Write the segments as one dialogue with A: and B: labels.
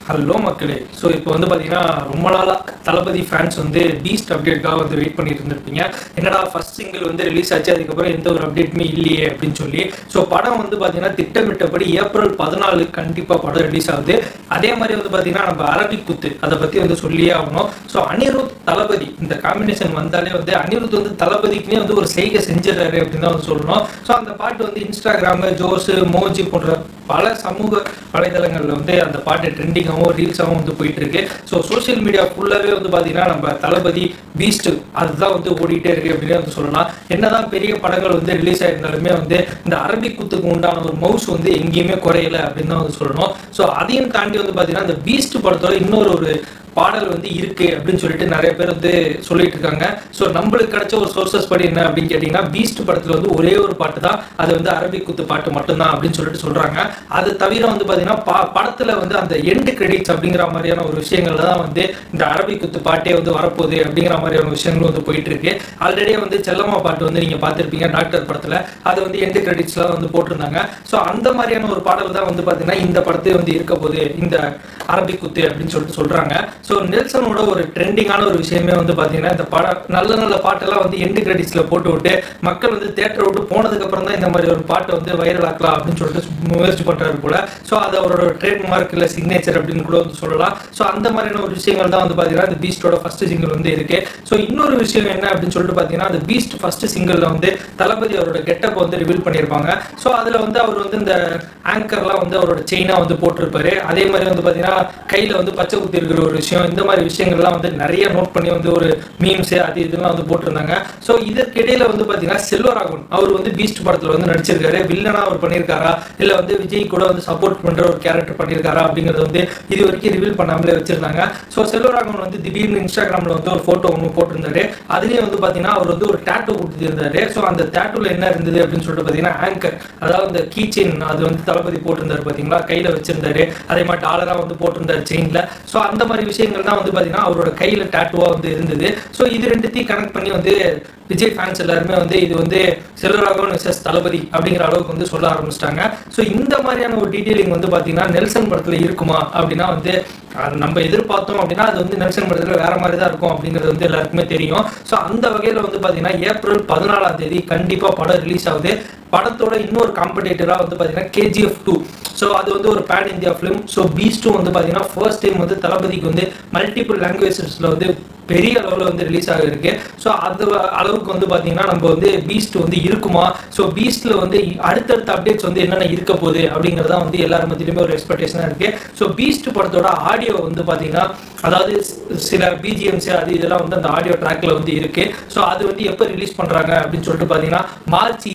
A: Hello மக்களே. So இப்போ வந்து பார்த்தீங்கன்னா ரொம்ப நாளாக தளபதி ஃபேன்ஸ் வந்து பீஸ்ட் அப்டேட்காக வந்து வெயிட் பண்ணிட்டு இருந்திருப்பீங்க. என்னடா ஃபர்ஸ்ட் சிங்கிள் வந்து ரிலீஸ் ஆச்சு, அதுக்கப்புறம் எந்த ஒரு அப்டேட்டுமே இல்லையே அப்படின்னு சொல்லி. ஸோ படம் வந்து பார்த்தீங்கன்னா திட்டமிட்டபடி ஏப்ரல் 14 கண்டிப்பாக படம் ரிலீஸ் ஆகுது. அதே மாதிரி வந்து பார்த்தீங்கன்னா நம்ம அரபிக் குத்து அதை பற்றி வந்து சொல்லியே ஆகணும். ஸோ அனிருத் தளபதி இந்த காம்பினேஷன் வந்தாலே வந்து அனிருத் வந்து தளபதிக்குனே வந்து ஒரு செய்கை செஞ்சிடறாரு அப்படின்னு தான் வந்து சொல்லணும். ஸோ அந்த பாட்டு வந்து இன்ஸ்டாகிராமு, ஜோஸ், மோஜி போன்ற பல சமூக வலைதளங்களில் வந்து அந்த பாட்டு ட்ரெண்டிங்காகவும் ரீல்ஸாகவும் வந்து போயிட்டு இருக்கு. ஸோ சோசியல் மீடியா ஃபுல்லாகவே வந்து பார்த்தீங்கன்னா நம்ம தளபதி பீஸ்ட் அதுதான் வந்து ஓடிட்டே இருக்கு அப்படின்னு வந்து சொல்லலாம். என்னதான் பெரிய படங்கள் வந்து ரிலீஸ் ஆயிருந்தாலுமே வந்து இந்த அரபிக் குத்துக்கு உண்டான ஒரு மவுஸ் வந்து எங்கேயுமே குறையல அப்படின்னு தான் வந்து சொல்லணும். ஸோ அதையும் தாண்டி வந்து பார்த்தீங்கன்னா இந்த பீஸ்ட் படத்தோட இன்னொரு பாடல் வந்து இருக்கு அப்படின்னு சொல்லிட்டு நிறைய பேர் வந்து சொல்லிட்டு இருக்காங்க. ஸோ நம்மளுக்கு கிடைச்ச ஒரு சோர்சஸ் படி என்ன அப்படின்னு கேட்டீங்கன்னா, பீஸ்ட் படத்துல வந்து ஒரே ஒரு பாட்டு தான், அது வந்து அரபிக் குத்து பாட்டு மட்டும்தான் அப்படின்னு சொல்லிட்டு சொல்றாங்க. அது தவிர வந்து பாத்தீங்கன்னா படத்துல வந்து அந்த எண்ட் கிரெடிட்ஸ் அப்படிங்கிற மாதிரியான ஒரு விஷயங்கள்ல தான் வந்து இந்த அரபிக் குத்து பாட்டே வந்து வரப்போகுது அப்படிங்கிற மாதிரியான விஷயங்களும் வந்து போயிட்டு இருக்கு. ஆல்ரெடியே வந்து செல்லம்மா பாட்டு வந்து நீங்க பார்த்திருப்பீங்க டாக்டர் படத்துல, அது வந்து எண்ட் கிரெடிட்ஸ்லாம் வந்து போட்டிருந்தாங்க. ஸோ அந்த மாதிரியான ஒரு பாடல் தான் வந்து பாத்தீங்கன்னா இந்த படத்தை வந்து இருக்க போகுது இந்த அரபிக் குத்து அப்படின்னு சொல்லிட்டு சொல்றாங்க. ஸோ நெல்சனோட ஒரு ட்ரெண்டிங்கான ஒரு விஷயமே வந்து பார்த்தீங்கன்னா இந்த படம் நல்ல பாட்டெல்லாம் வந்து எண்டு கிரெடிட்ஸில் போட்டு விட்டு மக்கள் வந்து தேட்டரை விட்டு போனதுக்கப்புறம் தான் இந்த மாதிரி ஒரு பாட்டை வந்து வைரல் ஆக்கலாம் அப்படின்னு சொல்லிட்டு முயற்சி பண்ணுறாரு போல. ஸோ அது அவரோட ட்ரேட்மார்க் இல்லை சிக்னேச்சர் அப்படின்னு கூட வந்து சொல்லலாம். ஸோ அந்த மாதிரியான ஒரு விஷயங்கள் தான் வந்து பார்த்தீங்கன்னா இந்த பீஸ்டோட ஃபர்ஸ்ட் சிங்கிள் வந்து இருக்கு. ஸோ இன்னொரு விஷயம் என்ன அப்படின்னு சொல்லிட்டு பார்த்தீங்கன்னா அந்த பீஸ்ட் ஃபர்ஸ்ட் சிங்கிளில் வந்து தளபதி அவரோட கெட்டப் வந்து ரிவீல் பண்ணியிருப்பாங்க. ஸோ அதில் வந்து அவர் வந்து இந்த ஆங்கர்லாம் வந்து அவரோட செயினாக வந்து போட்டிருப்பாரு. அதே மாதிரி வந்து பார்த்தீங்கன்னா கையில் வந்து பச்சை குத்தி இருக்கிற ஒரு விஷயம், இந்த மாதிரி விஷயங்கள்லாம் வந்து நிறைய நோட் பண்ணி வந்து ஒரு மீம்ஸ் அது இதெல்லாம் வந்து போட்டிருந்தாங்க. ஸோ இதற்கிடையில வந்து பார்த்தீங்கன்னா செல்வராகவன் அவர் வந்து பீஸ்ட் படத்தில் வந்து நடிச்சிருக்காரு. வில்லனா அவர் பண்ணியிருக்காரா இல்லை வந்து விஜய் கூட வந்து சப்போர்ட் பண்ணுற ஒரு கேரக்டர் பண்ணியிருக்காரா அப்படிங்கிறது வந்து இது வரைக்கும் ரிவீல் பண்ணாமலே வச்சிருந்தாங்க. ஸோ செல்வராகவன் வந்து திடீர்னு இன்ஸ்டாகிராமில் வந்து ஒரு ஃபோட்டோ ஒன்று போட்டிருந்தாரு. அதுலேயே வந்து பார்த்தீங்கன்னா அவர் வந்து ஒரு டேட்டூ கொடுத்துருந்தாரு. ஸோ அந்த டேட்டூவில் என்ன இருந்தது அப்படின்னு சொல்லிட்டு பார்த்தீங்கன்னா ஆங்கர், அதாவது இந்த கீ செயின் அது வந்து தளபதி போட்டிருந்தாரு பார்த்தீங்களா, கையில் வச்சிருந்தாரு. அதே மாதிரி டாலராக வந்து போட்டிருந்தாரு செயினில். ஸோ அந்த மாதிரி விஷயங்கள் தான் வந்து பார்த்தீங்கன்னா அவரோட கையில் டேட்டுவாக வந்து இருந்தது. ஸோ இது ரெண்டுத்தையும் கனெக்ட் பண்ணி வந்து விஜய் ஃபேன்ஸ் எல்லாருமே வந்து இது வந்து செல்வராகவன் விசஸ் தளபதி அப்படிங்கிற அளவுக்கு வந்து சொல்ல ஆரம்பிச்சிட்டாங்க. ஸோ இந்த மாதிரியான ஒரு டீட்டெயிலிங் வந்து பார்த்தீங்கன்னா நெல்சன் படத்தில் இருக்குமா அப்படின்னா வந்து நம்ம எதிர்பார்த்தோம் அப்படின்னா அது வந்து நெல்சன் படத்தில் வேற மாதிரி தான் இருக்கும் அப்படிங்கிறது வந்து எல்லாருக்குமே தெரியும். ஸோ அந்த வகையில் வந்து பார்த்தீங்கன்னா ஏப்ரல் 14 கண்டிப்பாக படம் ரிலீஸ் ஆகுது. படத்தோட இன்னொரு காம்படேட்டராக வந்து பார்த்தீங்கன்னா KGF 2. ஸோ அது வந்து ஒரு பேன் இந்தியா ஃபிலிம். ஸோ பீஸ்டும் வந்து பார்த்தீங்கன்னா ஃபர்ஸ்ட் டைம் வந்து தளபதிக்கு வந்து மல்டிபிள் லாங்குவேஜஸில் வந்து பெரிய அளவில் வந்து ரிலீஸ் ஆகிருக்கு. ஸோ அது அளவுக்கு வந்து பார்த்தீங்கன்னா நம்ம வந்து பீஸ்ட் வந்து இருக்குமா, ஸோ பீஸ்டில் வந்து அடுத்தடுத்த அப்டேட்ஸ் வந்து என்னென்ன இருக்க போகுது அப்படிங்கிறதா வந்து எல்லாரும் மத்தியிலுமே ஒரு எக்ஸ்பெக்டேஷனாக இருக்குது. ஸோ பீஸ்ட் படத்தோட ஆடியோ வந்து பார்த்தீங்கன்னா அதாவது சில பிஜிஎம்ஸ் அது இதெல்லாம் வந்து அந்த ஆடியோ ட்ராக்ல வந்து இருக்குது. ஸோ அது வந்து எப்போ ரிலீஸ் பண்ணுறாங்க அப்படின்னு சொல்லிட்டு பார்த்தீங்கன்னா மார்ச்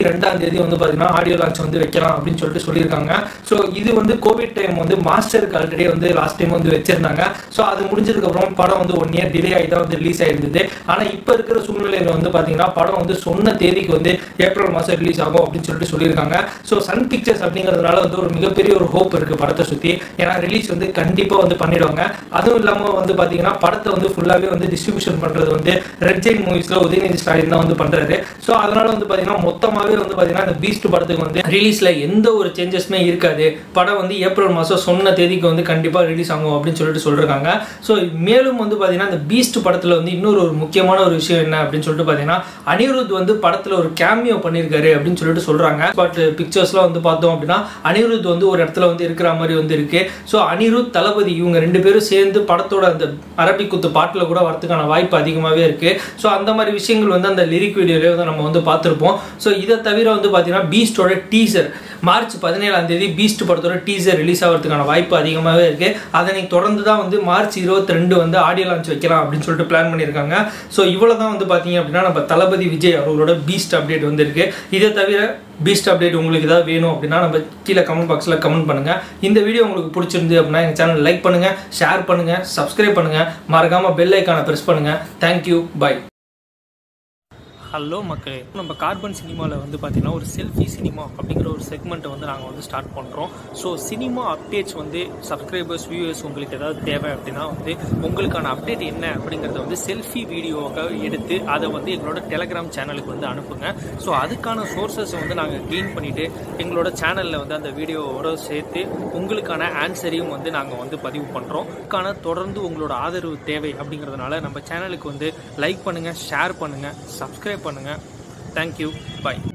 A: 22 வந்து பார்த்தீங்கன்னா ஆடியோ லான்ச் வந்து வைக்கலாம் அப்படின்னு சொல்லிட்டு சொல்லியிருக்காங்க. ஸோ இது வந்து கோவிட் டைம் வந்து மாஸ்டருக்கு ஆல்ரெடி வந்து லாஸ்ட் டைம் வந்து வச்சிருந்தாங்க. ஸோ அது முடிஞ்சதுக்கப்புறம் படம் வந்து 1 இயர் டிலே ஆகி தான் வந்து ரிலீஸ் ஆயிருந்தது. ஆனால் இப்போ இருக்கிற சூழ்நிலையில் வந்து பார்த்தீங்கன்னா படம் வந்து சொன்ன தேதிக்கு வந்து ஏப்ரல் மாதம் ரிலீஸ் ஆகும் அப்படின்னு சொல்லிட்டு சொல்லியிருக்காங்க. ஸோ சன் பிக்சர்ஸ் அப்படிங்கிறதுனால வந்து ஒரு மிகப்பெரிய ஒரு ஹோப் இருக்குது படத்தை சுற்றி. ஏன்னா ரிலீஸ் வந்து கண்டிப்பாக வந்து பண்ணிடுவாங்க. அதுவும் இல்லாமல் வந்து பார்த்தீங்கன்னா படத்தை வந்து ஃபுல்லாகவே வந்து டிஸ்ட்ரிபியூஷன் பண்ணுறது வந்து ரெட் ஜெயின் மூவிஸில் உதயநிதி ஸ்டாலின் தான் வந்து பண்ணுறாரு. ஸோ அதனால வந்து பார்த்தீங்கன்னா மொத்தமாகவே வந்து பார்த்தீங்கன்னா இந்த பீஸ்ட் படத்துக்கு வந்து ரிலீஸில் எந்த ஒரு சேஞ்சஸுமே இருக்காது. படம் வந்து ஏப்ரல் மாதம் சொன்ன தேதிக்கு வந்து கண்டிப்பாக ரிலீஸ் ஆகும் அப்படின்னு சொல்லிட்டு சொல்லியிருக்காங்க. ஸோ மேலும் வந்து பார்த்தீங்கன்னா இந்த பீஸ்ட் படத்தில் வந்து இன்னொரு முக்கியமான ஒரு விஷயம் என்ன அப்படின்னு சொல்லிட்டு பார்த்தீங்கன்னா அனிருத் வந்து படத்தில் ஒரு கேமியோ பண்ணியிருக்காரு அப்படின்னு சொல்லிட்டு சொல்கிறாங்க. பட் பிக்சர்ஸ்லாம் வந்து பார்த்தோம் அப்படின்னா அனிருத் வந்து ஒரு இடத்துல வந்து இருக்கிற மாதிரி வந்து இருக்கு. ஸோ அனிருத் தளபதி இவங்க 2 பேரும் சேர்ந்து படத்தோட அந்த அரபிக் குத்து பாட்டில் கூட வரதுக்கான வாய்ப்பு அதிகமாகவே இருக்கு. ஸோ அந்த மாதிரி விஷயங்கள் வந்து அந்த லிரிக் வீடியோலேயே வந்து நம்ம வந்து பார்த்துருப்போம். ஸோ இதை தவிர வந்து பார்த்தீங்கன்னா பீஸ்டோட டீசர் மார்ச் 17 பீஸ்ட் படத்தோட டீசர் ரிலீஸ் ஆகிறதுக்கான வாய்ப்பு அதிகமாகவே இருக்கு. அதனை தொடர்ந்து தான் வந்து மார்ச் 22 வந்து ஆடியோ லான்ச் வைக்கலாம் அப்படின்னு சொல்லிட்டு பிளான் பண்ணியிருக்காங்க. ஸோ இவ்வளோ தான் வந்து பார்த்தீங்க அப்படின்னா நம்ம தளபதி விஜய் அவர்களோட பீஸ்ட் அப்டேட் வந்து இருக்கு. இதை தவிர பீஸ்ட் அப்டேட் உங்களுக்கு ஏதாவது வேணும் அப்படின்னா நம்ம கீழே கமெண்ட் பாக்ஸில் கமெண்ட் பண்ணுங்கள். இந்த வீடியோ உங்களுக்கு பிடிச்சிருந்து அப்படின்னா எங்கள் சேனல் லைக் பண்ணுங்கள், ஷேர் பண்ணுங்கள், சப்ஸ்கிரைப் பண்ணுங்கள், மறக்காமல் பெல் ஐக்கானை ப்ரெஸ் பண்ணுங்கள். Thank you, by. ஹலோ மக்களே, நம்ம கார்பன் சினிமாவில் வந்து பார்த்தீங்கன்னா ஒரு செல்ஃபி சினிமா அப்படிங்கிற ஒரு செக்மெண்ட்டை வந்து நாங்கள் வந்து ஸ்டார்ட் பண்ணுறோம். ஸோ சினிமா அப்டேட்ஸ் வந்து சப்ஸ்கிரைபர்ஸ் வியூவர்ஸ் உங்களுக்கு ஏதாவது தேவை அப்படின்னா வந்து உங்களுக்கான அப்டேட் என்ன அப்படிங்கிறத வந்து செல்ஃபி வீடியோவாக எடுத்து அதை வந்து எங்களோட டெலகிராம் சேனலுக்கு வந்து அனுப்புங்க. ஸோ அதுக்கான சோர்ஸஸை வந்து நாங்கள் க்ளீன் பண்ணிவிட்டு எங்களோட சேனலில் வந்து அந்த வீடியோவோட சேர்த்து உங்களுக்கான ஆன்சரையும் வந்து நாங்கள் வந்து பதிவு பண்ணுறோம். அதுக்கான தொடர்ந்து உங்களோட ஆதரவு தேவை அப்படிங்கிறதுனால நம்ம சேனலுக்கு வந்து லைக் பண்ணுங்கள், ஷேர் பண்ணுங்கள், சப்ஸ்கிரைப் பண்ணுங்கள். தேங்க்யூ, பாய்.